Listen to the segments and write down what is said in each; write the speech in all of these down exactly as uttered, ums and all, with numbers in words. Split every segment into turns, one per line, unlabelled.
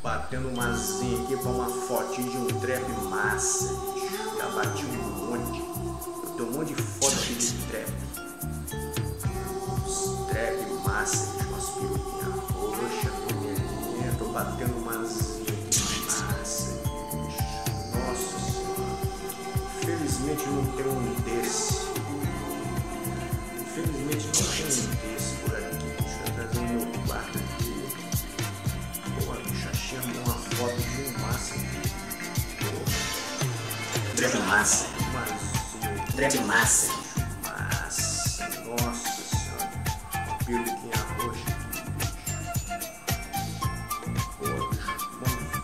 Batendo uma zinha aqui pra uma fotinho de um trap massa, bicho. Já bati um monte. Eu tenho um monte de foto aqui de trap. Uns trap massa, bicho. Umas peruquinhas roxas, vermelhinha. Tô batendo uma zinha aqui massa, bicho. Nossa senhora. Infelizmente não tem um desse. Infelizmente não tem um desse por aqui, bicho. Eu trazer o meu quarto aqui. Achamos uma foto de um massa.
Trap massa. Trap massa.
Massa. Nossa senhora. Uma peruquinha roxa aqui, bicho. Pô, bicho.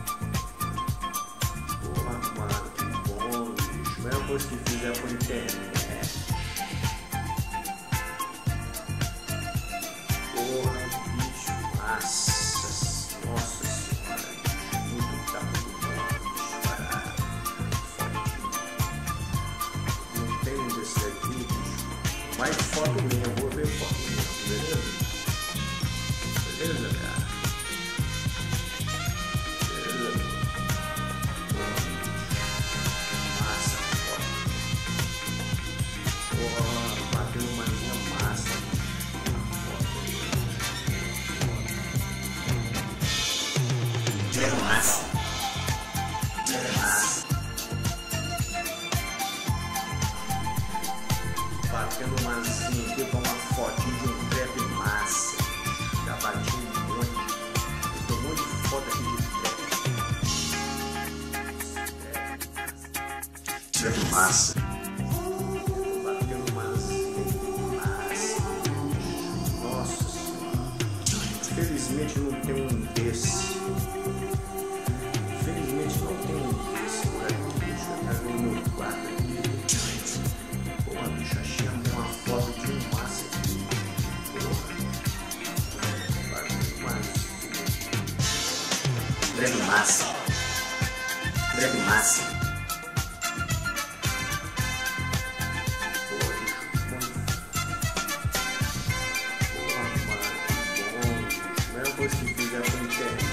Porra, mano, que bom, bicho. Mesma coisa que fizer por internet. Porra, bicho. Massa. Nossa. Mais foto minha, eu vou ver foto minha, beleza? Beleza, cara? Beleza, massa, foto. Porra, bateu uma linha massa.
Trap massa. Trap massa.
Batendo uma zinha aqui com uma fotinho de um trap massa. Já bati um monte. Eu tenho um monte de foto aqui de trap.
Trap massa.
Tô batendo uma zinha aqui massa. Nossa senhora. Infelizmente não tem um desse. Infelizmente não tem um desse por aqui. Deixa eu trazer o meu quarto aqui. Porra, bicho, achei uma foto de um massa aqui. Porra.
Trap massa. Trap massa.
Porra, bicho. Porra, mano, que bom, bicho. Mesma coisa que fizer por internet.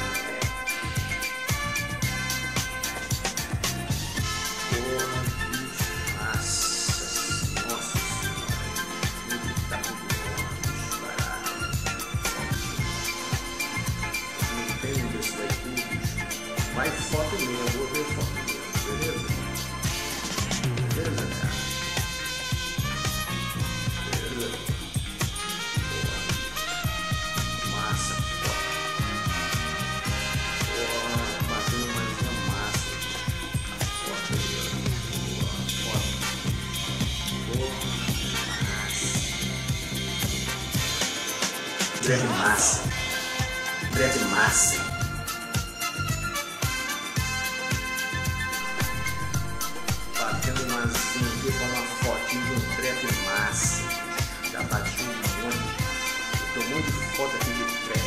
Porra, bicho. Massa. Nossa senhora. Tá tudo bom, bicho. Barato. Não tem um desse daqui, bicho. Mais foto minha, eu vou ver foto minha, beleza? Beleza, cara? Beleza? Porra. Massa, foto. Porra, batendo mais uma massa. A foto aí, ó. Porra, foto. Porra, massa.
Trap massa. Trap massa.
Batendo uma zinha aqui com uma fotinho de um trap massa. Já bati um monte. Eu tenho um monte de foto aqui de trap.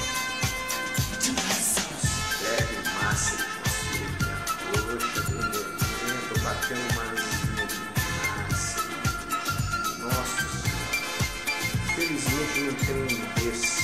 Trap massa. Roxa, vermelhinha. Tô batendo uma zinha de massa. Nossa senhora. Infelizmente não tem um desse.